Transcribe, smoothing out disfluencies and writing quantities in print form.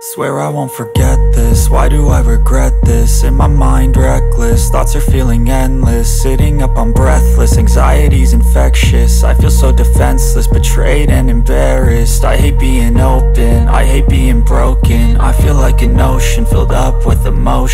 Swear I won't forget this, why do I regret this? In my mind reckless, thoughts are feeling endless. Sitting up, I'm breathless, anxiety's infectious. I feel so defenseless, betrayed and embarrassed. I hate being open, I hate being broken. I feel like an ocean filled up with emotion.